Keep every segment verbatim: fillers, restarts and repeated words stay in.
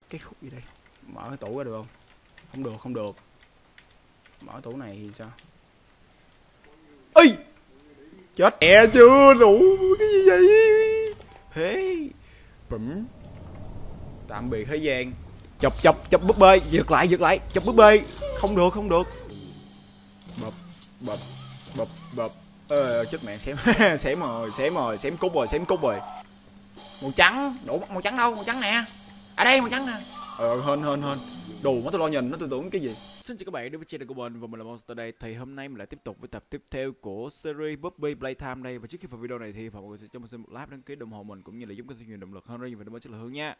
cái khúc gì đây? Mở cái tủ ra được không? Không được, không được. Mở tủ này thì sao? Ê! Chết mẹ chưa đủ. Cái gì vậy? Thế bấm. Tạm biệt thế gian. Chọc chọc chọc búp bê. Giật lại giật lại. Chọc búp bê. Không được không được. Bập bập bập bập. Ơ chết mẹ xém. Xém rồi xém rồi xém cút rồi xém cút rồi. Màu trắng. Đổ màu trắng đâu? Màu trắng nè. À đây màu trắng nè. Ờ hên hên hên. Đồ mà tôi lo nhìn nó tôi tưởng cái gì. Xin chào các bạn đến với channel của mình và mình là Monster đây. Thì hôm nay mình lại tiếp tục với tập tiếp theo của series Puppy Playtime đây. Và trước khi vào video này thì mọi người sẽ cho mình xin một like đăng ký ủng hộ mình cũng như là giúp có thêm nhiều động lực hơn rất nhiều. Và đừng quên là Hướng nha.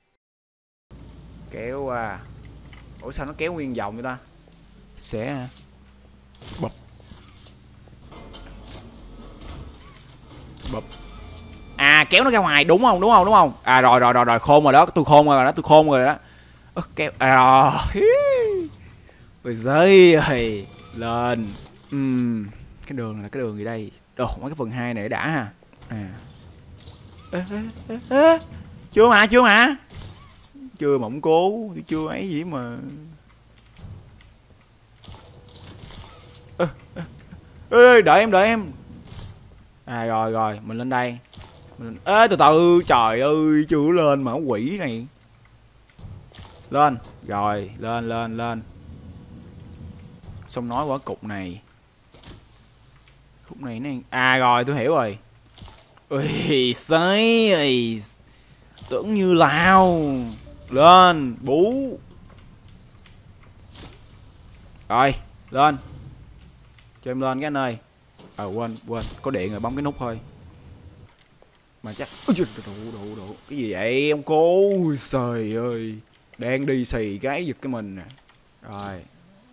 Kéo à. Ủa sao nó kéo nguyên vòng vậy ta? Sẽ bập bập. À kéo nó ra ngoài đúng không đúng không đúng không? À rồi rồi rồi rồi khôn rồi đó, tôi khôn rồi đó, tôi khôn rồi đó. Ơ kéo à rồi. Rồi giấy ơi lên. Ừm, cái đường này là cái đường gì đây? Đồ mấy cái phần hai này đã ha. À. Ê, ê, ê, ê. Chưa mà, chưa mà. Chưa mà không cố, tôi chưa ấy gì mà. Ê, ê, ê, đợi em đợi em. À rồi rồi, mình lên đây. Mình... Ê từ từ, trời ơi, chưa lên mà quỷ này. Lên, rồi, lên lên lên. Xong nói quả cục này. Khúc này này. À rồi tôi hiểu rồi. Ui xới ơi. Tưởng như lao. Lên bú. Rồi lên. Cho em lên cái anh ơi. Ờ à, quên quên. Có điện rồi bấm cái nút thôi. Mà chắc. Ui đủ đủ đủ. Cái gì vậy ông cô? Trời ơi. Đang đi xì cái giật cái mình nè. Rồi.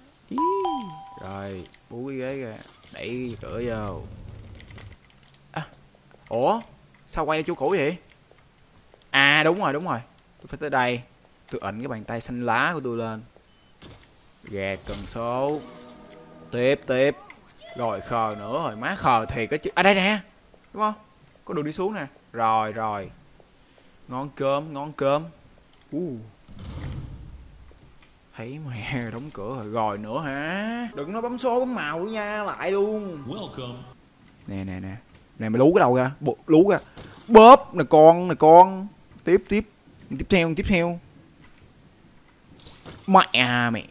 Rồi bú cái ghế ra. Đẩy cửa vô. À, ủa sao quay chỗ cũ vậy? À đúng rồi đúng rồi. Tôi phải tới đây. Tôi ẩn cái bàn tay xanh lá của tôi lên. Gạt cần số. Tiếp tiếp. Rồi khờ nữa rồi. Má khờ thiệt á chứ. À đây nè. Đúng không? Có đường đi xuống nè. Rồi rồi. Ngon cơm ngon cơm. uh. Thấy mẹ đóng cửa rồi. Rồi nữa hả? Đừng nói bấm số bấm màu nữa nha. Lại luôn. Welcome. Nè nè nè. Nè mày lú cái đầu ra. Bộ, lú ra. Bóp nè con nè con. Tiếp tiếp. Tiếp theo tiếp theo. Mẹ à mẹ.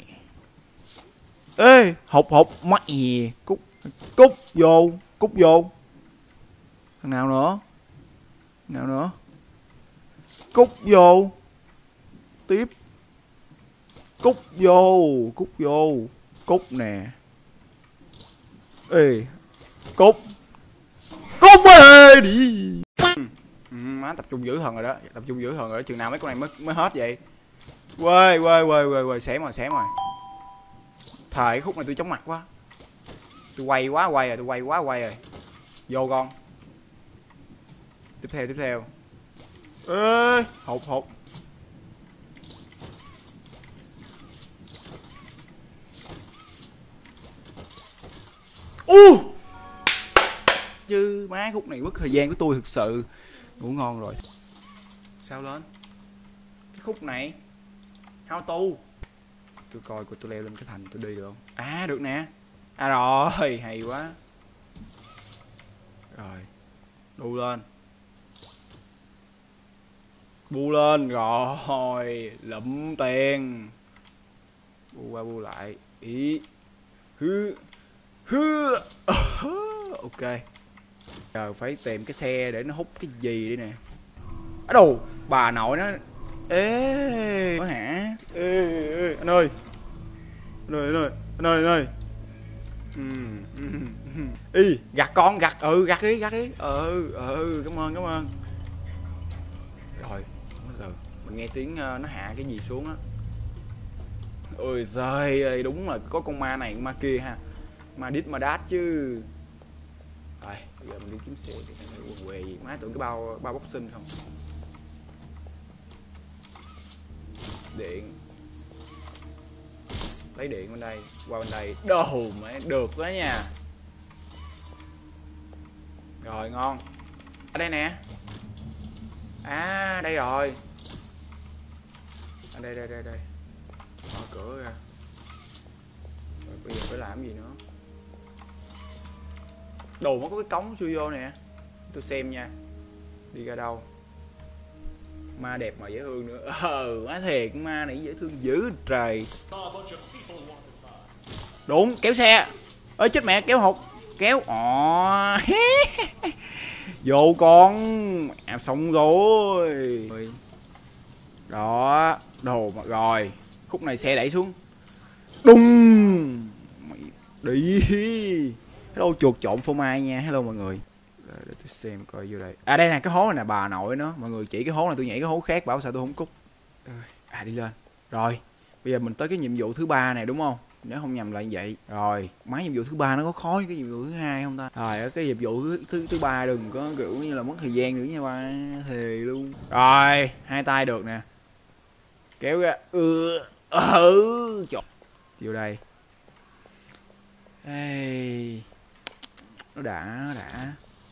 Ê hụt hụt mẹ. Cút cút vô. Cút vô. Thằng nào nữa? Thằng nào nữa? Cút vô. Tiếp. Cút vô. Cút vô. Cút nè. Ê. Cút. Cút ê đi. Ừ, má tập trung giữ thần rồi đó. Tập trung giữ thần rồi đó. Chừng nào mấy con này mới, mới hết vậy? Quê quê quê quê quê. Xém rồi xém rồi. Thời khúc này tôi chóng mặt quá. Tôi quay quá quay rồi. Tôi quay quá quay rồi. Vô con. Tiếp theo tiếp theo. Ê hụt hụt. U chứ má khúc này mất thời gian của tôi thực sự. Ngủ ngon rồi. Sao lên? Cái khúc này how to. Tôi coi của tôi leo lên cái thành tôi đi được không? À được nè. À rồi hay quá. Rồi đu lên. Bu lên rồi. Lụm tiền. Bu qua bu lại. Ý. Hư. Hư. Ok. Giờ phải tìm cái xe để nó hút cái gì đây nè. Á đồ bà nội nó. Ê hả? Ê, ê anh ơi. Anh ơi anh ơi anh ơi anh ơi. Ừ, ừ, ừ. Y gặt con gặt. Ừ gặt đi gặt đi. Ừ ừ cảm ơn cảm ơn. Rồi từ mình nghe tiếng uh, nó hạ cái gì xuống á. Ôi giời ơi đúng là có con ma này con ma kia ha. Ma đít ma đát chứ. Rồi bây giờ mình đi kiếm xe để quần què gì. Má tưởng cái bao bao boxing không. Điện. Lấy điện bên đây. Qua bên đây. Đồ mẹ được đó nha. Rồi ngon. Ở đây nè. À đây rồi. À, đây đây đây đây. Mở cửa ra. Rồi bây giờ phải làm gì nữa? Đồ nó có cái cống chui vô nè. Tôi xem nha. Đi ra đâu? Ma đẹp mà dễ thương nữa. Ờ, má thiệt, ma này dễ thương dữ trời. Đúng, kéo xe. Ơi chết mẹ, kéo hụt. Kéo. Ồ. Vô con. À, xong rồi. Đó. Đồ mà rồi. Khúc này xe đẩy xuống. Đùng. Mày đi. Hello chuột trộn phô mai nha. Hello mọi người. Để tôi xem coi vô đây. À đây nè, cái hố này nè, bà nội nó. Mọi người chỉ cái hố này, tôi nhảy cái hố khác, bảo sao tôi không cút. À đi lên. Rồi, bây giờ mình tới cái nhiệm vụ thứ ba này đúng không? Nếu không nhầm là như vậy. Rồi, mấy nhiệm vụ thứ ba nó có khó cái nhiệm vụ thứ hai không ta? Rồi, ở cái nhiệm vụ thứ thứ, thứ ba đừng có kiểu như là mất thời gian nữa nha ba. Thề luôn. Rồi, hai tay được nè. Kéo ra. Ừ. Ừ. Chọn. Vô đây. Ê. Nó đã, nó đã.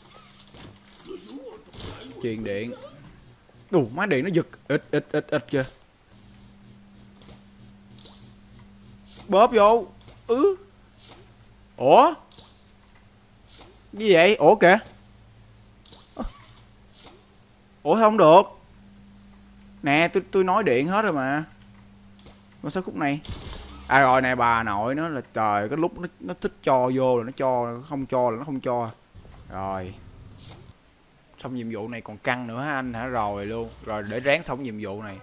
Truyền điện. Ủa, má điện nó giật. Ít, ít, ít, ít kìa. Bóp vô. Ừ. Ủa? Như vậy? Ủa kìa. Ủa sao không được? Nè, tôi tôi nói điện hết rồi mà. Còn sao khúc này? À rồi nè, bà nội nó là trời, cái lúc nó nó thích cho vô là nó cho, không cho là nó không cho. Rồi. Xong nhiệm vụ này còn căng nữa hả anh hả? Rồi luôn. Rồi để ráng xong nhiệm vụ này.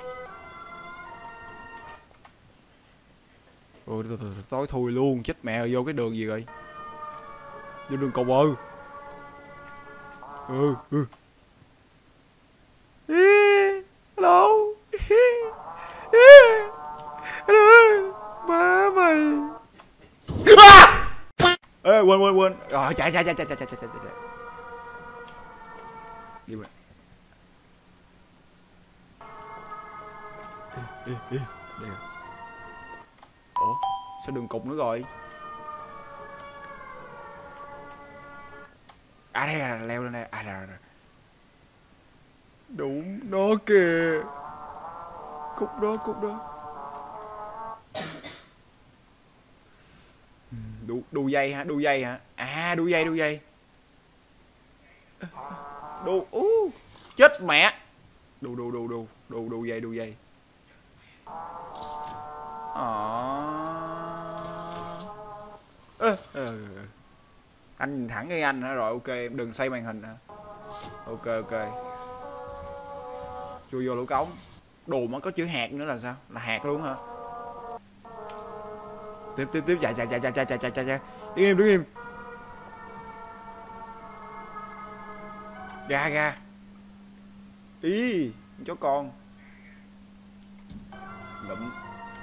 Ôi tối thui luôn, chết mẹ rồi, vô cái đường gì rồi? Vô đường cầu ơi. Ừ, ừ. Hello. Hello. Má mày. Ê, quên quên quên. Rồi chạy chạy chạy chạy chạy chạy chạy chạy. Đi mà. Ê, ê, ê. Đây à. Ủa, sao đường cục nữa rồi? À đây là leo lên đây. À rồi rồi. Đúng nó kìa. Cúc đó, cúc đó. Đu, đu dây hả? Đu dây hả? À đu dây, đu dây. Đu, uh, chết mẹ. Đu, đu, đu, đu, đu, đu dây, đu dây. À. Ê, ê, ê. Anh nhìn thẳng ngay anh hả? Rồi ok, đừng xoay màn hình hả? Ok ok. Chui vô lỗ cống. Đồ mà có chữ hạt nữa là sao? Là hạt luôn hả? Tiếp tiếp tiếp chạy chạy chạy chạy chạy chạy chạy chạy. Đứng im đứng im. Ra ra. Ý, chó con. Lụm.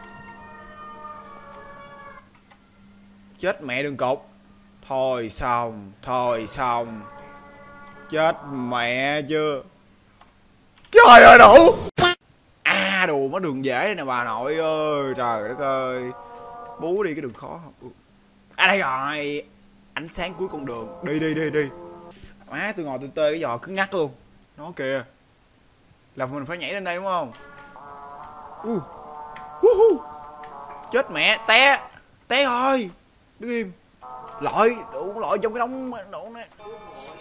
Chết mẹ đường cột. Thôi xong, thôi xong. Chết mẹ chưa. Trời ơi đủ. À đùa mất đường dễ nè bà nội ơi. Trời đất ơi. Bú đi cái đường khó. À đây rồi. Ánh sáng cuối con đường. Đi đi đi đi. Má tôi ngồi tôi tê cái giò cứng ngắc luôn. Nó kìa. Là mình phải nhảy lên đây đúng không? Uh. Uh -huh. Chết mẹ. Té. Té rồi. Đứng im. Lội. Đủ lội trong cái đống đổ này.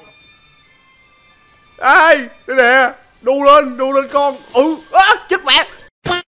Ai. Đây nè. Đu lên. Đu lên con. Ừ. À, chết mẹ.